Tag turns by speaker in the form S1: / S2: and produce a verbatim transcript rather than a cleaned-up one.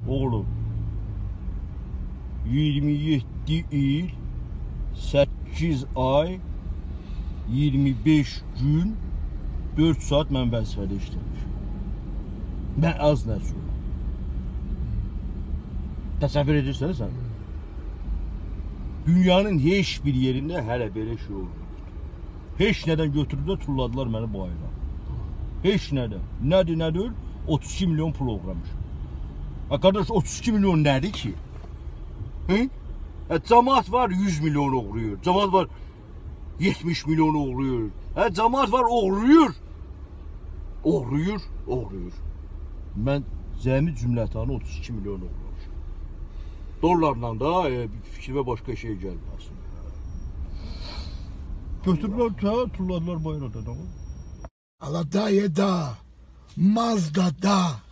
S1: Oğlum. iyirmi yeddi il, səkkiz ay, iyirmi beş gün, dörd saat mən vəzifədə işləmişim. Mən az nə sonra. Təsəvvür edirsən sən? Dünyanın heç bir yerində hələ belə şey olmadı. Heç nədən götürdülər, tulladılar məni bu ayda. Heç nədən. Nədir, nədir? otuz iki milyon pul oğramışım. Ha qardaş, otuz iki milyon nədir ki? Hı? Ha, cəmaat var yüz milyon oğruyur. Cəmaat var yetmiş milyon oğruyur. Ha, cəmaat var oğruyur. Oğruyur, oğruyur. Mən zəmi cümlətanı otuz iki milyon oğramışım. Dollarla da e, fikrimə başqa şey gəlməsin. Götürdülər, tulladılar bayrağı.
S2: Aladağ da, Mazda da.